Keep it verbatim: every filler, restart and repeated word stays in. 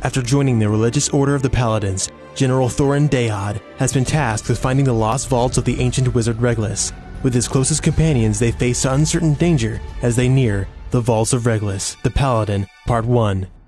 After joining the religious order of the Paladins, General Thorin Daeod has been tasked with finding the lost vaults of the ancient wizard Reglis. With his closest companions, they face uncertain danger as they near the Vaults of Reglis, the Paladin, Part one.